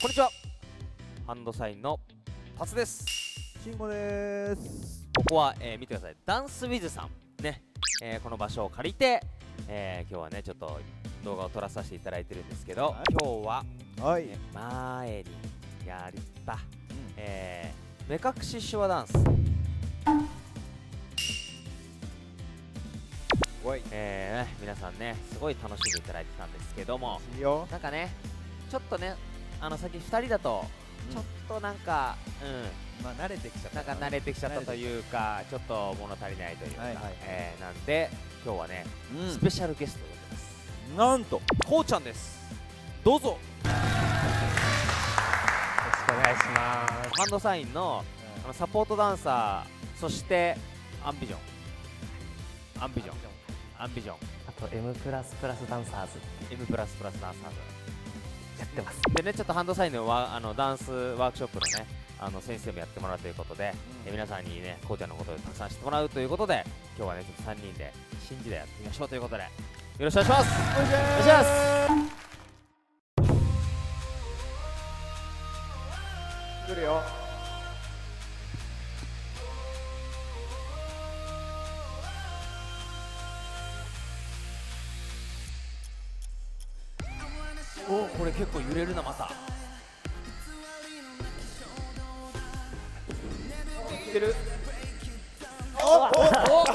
こんにちは。ハンドサインのタツです。 慎吾です。 ここは、見てください。ダンスウィズさんね、この場所を借りて、今日はねちょっと動画を撮らさせていただいてるんですけど、今日は、前にやった、目隠し手話ダンス、皆さんねすごい楽しんでいただいてたんですけども、なんかねちょっとねさっき2人だとちょっとなんかまあ慣れてきちゃった、 なんか慣れてきちゃったというか、ちょっと物足りないというか、なんで今日はね、スペシャルゲストでございます。 なんとこうちゃんです。どうぞ。 よろしくお願いします。 ハンドサインのサポートダンサー、そしてアンビジョン、あと M++ ダンサーズ M++ ダンサーズやってます。 でね、ちょっとハンドサインのダンスワークショップのね先生もやってもらうということで、皆さんにねこうちゃんのことをたくさん知ってもらうということで、今日はねちょっと3人で新時代やってみましょうということで、よろしくお願いします。お願いします。 来るよ。 お、これ結構揺れるな、また。いってる。お、ちょっ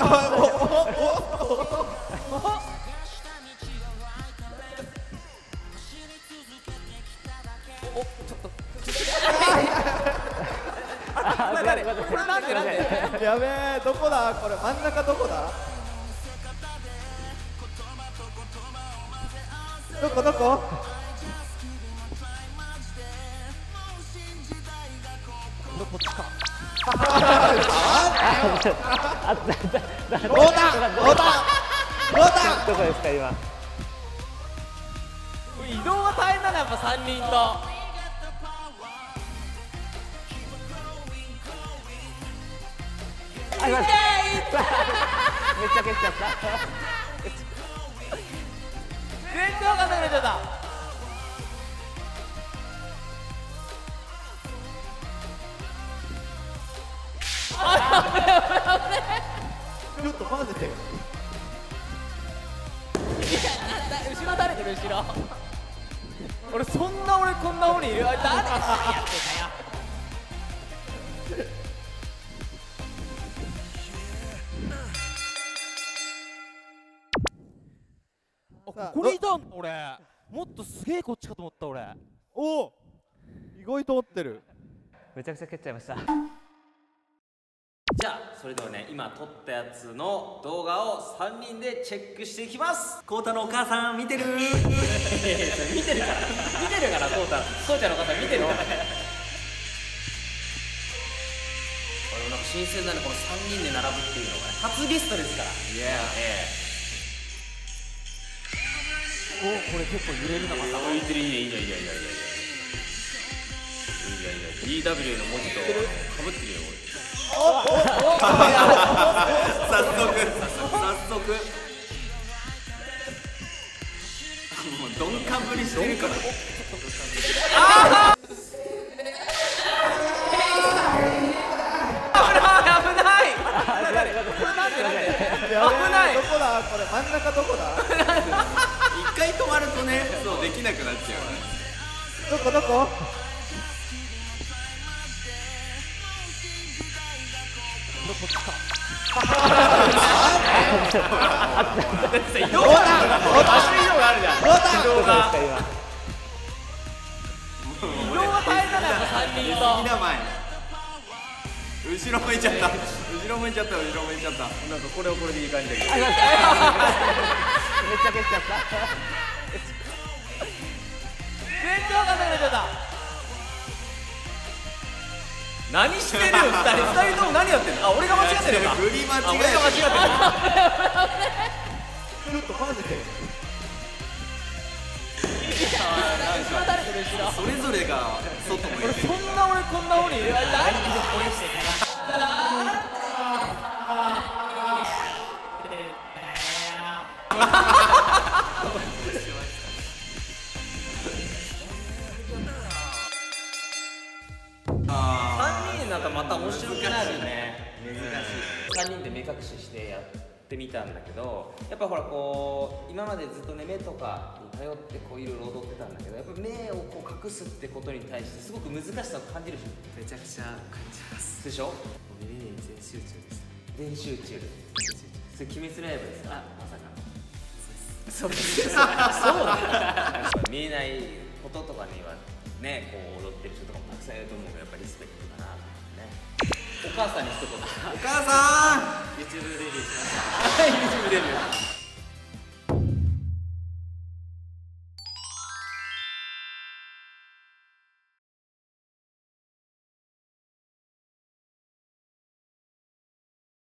と。これなんでやべえ、どこだこれ、真ん中どこだ、どここっちか。 どこですか今。 移動が大変だな、やっぱ3人と。 めっちゃ蹴っちゃった。 全然わかんなくなっちゃった。 ちょっとマジで。 いや、後ろ誰で後ろ。俺そんなこんな方にいる。誰がやってんだよ。これいたん、俺もっとすげえこっちかと思った。俺おお、意外と合ってる。 めちゃくちゃ蹴っちゃいました。 じゃあそれではね、今撮ったやつの動画を3人でチェックしていきます。 コウタのお母さん見てる？ 見てるからこうちゃんのお母さん見てるから。なんか新鮮だね、この3人で並ぶっていうのがね、初ゲストですから。お、これ結構揺れるな、また。いいね、いいね。DW の文字とかぶってるよ、これ。早速もう鈍感ぶりしてるから。危ない。 どこだこれ、真ん中どこだ。 一回止まるとね、そうできなくなっちゃう。 どここっちか。移動があるじゃん。移動が大変だな、やっぱ3人と。後ろ向いちゃった。なんかこれはこれでいい感じだけど。めっちゃ蹴っちゃった。全然わかんなくなっちゃった。何してるよ、2人とも何やってんの。あ、俺が間違ってるのか。振り間違えてる。俺が間違ってる。 ちょっとマジで。 それぞれが外向いてる。俺そんなこんな方にいる。誰にこれしてとまた面白くなるね。難しい。3人で目隠ししてやってみたんだけど、やっぱほらこう今までずっとね目とかに頼ってこういろいろ踊ってたんだけど、やっぱ目をこう隠すってことに対してすごく難しさを感じるし。 めちゃくちゃ感じます。 でしょ？ 耳に全集中でした。 全集中。それ鬼滅の刃ですか？まさか。 そうです。 そうだ。見えないこととかにはね、こう踊ってる人とかもたくさんいると思うから、やっぱリスペクトだなと思ってね。お母さんに一言。お母さん。YouTube デビューしました。YouTube デビュー。